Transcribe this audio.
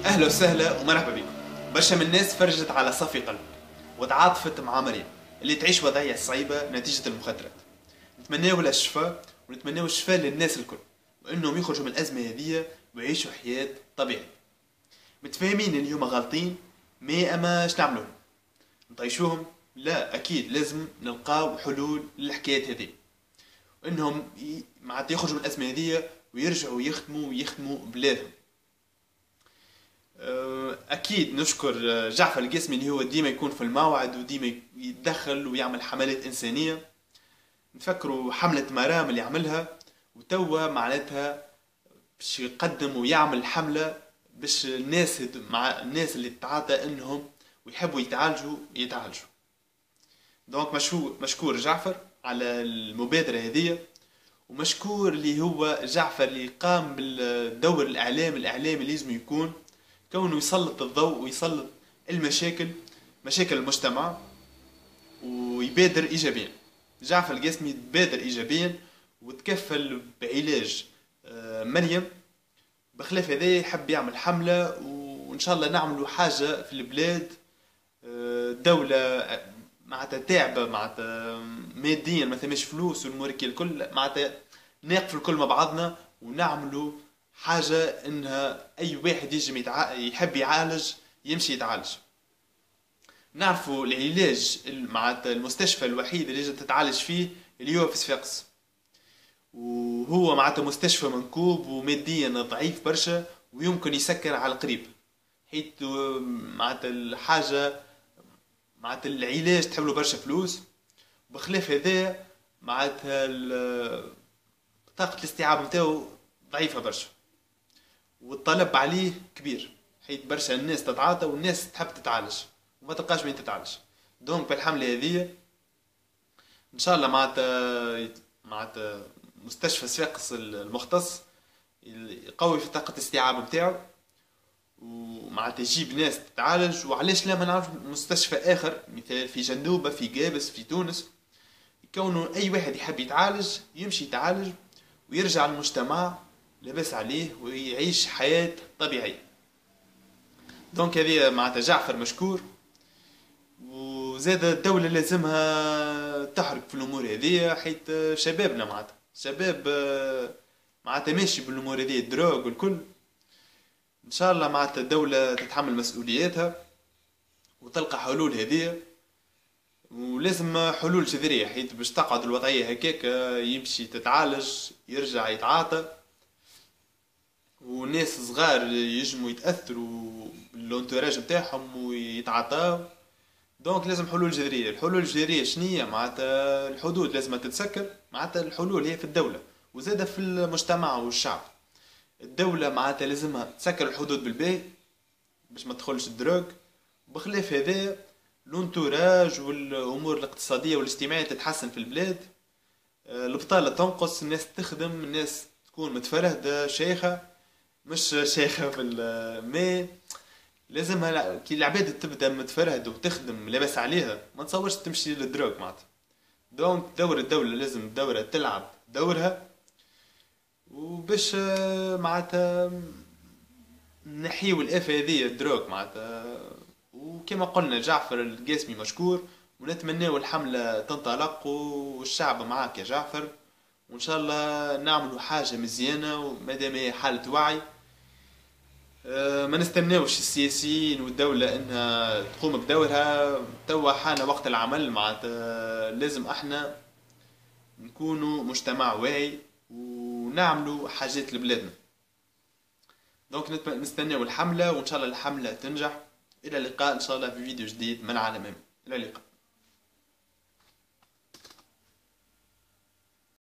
أهلا وسهلا ومرحبا بكم. برشا من الناس فرجت على صفي قلب وتعاطفت مع مريم اللي تعيش وضعية صعيبة نتيجة المخدرات. نتمناو لها الشفاء ونتمناو الشفاء للناس الكل وانهم يخرجوا من الأزمة هذه ويعيشوا حياة طبيعية. متفاهمين اللي هما غالطين اما اش نعملوا؟ نطيشوهم؟ لا، اكيد لازم نلقاو حلول للحكايات هذه وانهم معناتها يخرجوا من الأزمة هذه ويرجعوا يخدموا بلادهم. اكيد نشكر جعفر القاسمي اللي هو ديما يكون في الموعد وديما يتدخل ويعمل حملات انسانيه. نفكروا حمله مرام اللي عملها وتوا معناتها باش يقدم ويعمل حمله باش الناس مع الناس اللي تتعاطى انهم ويحبوا يتعالجوا. دونك مشكور جعفر على المبادره هذه، ومشكور اللي هو جعفر اللي قام بالدور الاعلامي اللي لازم يكون كونه يسلط الضوء ويسلط مشاكل المجتمع ويبادر ايجابيا. جعفر القاسمي بادر ايجابيا وتكفل بعلاج مريم. بخلاف هذا يحب يعمل حملة وان شاء الله نعملوا حاجة في البلاد. دولة معناتها تعبة معناتها ماديا ما ثماش فلوس والامور الكل معناتها نقفل الكل مع بعضنا ونعملوا حاجة انها اي واحد يجي يحب يعالج يمشي يتعالج. نعرفوا العلاج معناتها المستشفى الوحيد اللي لازم تتعالج فيه اللي هو في صفاقس، وهو معناتها مستشفى منكوب وماديا ضعيف برشا ويمكن يسكر على القريب، حيث معناتها الحاجة معناتها العلاج تحمله برشا فلوس. بخلاف هذا معناتها طاقة الاستيعاب نتاعو ضعيفة برشا والطلب عليه كبير، حيث برشا الناس تتعاطى والناس تحب تتعالج وما تلقاش وين تتعالج. دونك بالحملة هذه ان شاء الله معناتها مستشفى صفاقس المختص يقوي في طاقة الاستيعاب نتاعو ومعناتها يجيب ناس تتعالج. وعلاش لا ما نعرف مستشفى اخر مثال في جندوبة في قابس في تونس يكونوا اي واحد يحب يتعالج يمشي يتعالج ويرجع للمجتمع لاباس عليه ويعيش حياة طبيعية. دونك هذه معناتها جعفر مشكور، وزاد الدولة لازمها تحرك في الأمور هذه حيث شبابنا معناتها شباب معناتها ماشي بالأمور هذه الدروغ والكل. إن شاء الله معناتها الدولة تتحمل مسؤولياتها وتلقى حلول هذه، ولازم حلول جذرية حيث باش تقعد الوضعية هكاك يمشي تتعالج يرجع يتعاطى وناس صغار يجموا يتأثروا بالانتوراج بتاعهم ويتعاطاو. دونك لازم حلول جذرية. الحلول الجذرية شنية؟ معناتها الحدود لازم تتسكر، معناتها الحلول هي في الدولة وزادة في المجتمع والشعب. الدولة معناتها لازمها تسكر الحدود بالباهي باش ما تدخلش الدروغ. بخلاف هذا الانتوراج والامور الاقتصادية والاجتماعية تتحسن في البلاد، البطالة تنقص، الناس تخدم، الناس تكون متفرهدة شيخة مش شيخة في الماء. لازمها كي العباد تبدا متفرهد وتخدم لاباس عليها ما تصورش تمشي للدروغ معناتها. دونك دور الدولة لازم الدولة تلعب دورها وباش معناتها نحيو الآفة هذه الدروغ معناتها. وكما قلنا جعفر القاسمي مشكور ونتمناو الحملة تنطلق والشعب معاك يا جعفر، وان شاء الله نعملوا حاجة مزيانة ومادام هي حالة وعي. ما نستناوش السياسيين والدولة انها تقوم بدورها. توا حان وقت العمل معناتها لازم احنا نكونوا مجتمع واعي ونعملوا حاجات لبلادنا. دونك نستناو الحملة وان شاء الله الحملة تنجح. الى اللقاء ان شاء الله في فيديو جديد من عالم. الى اللقاء.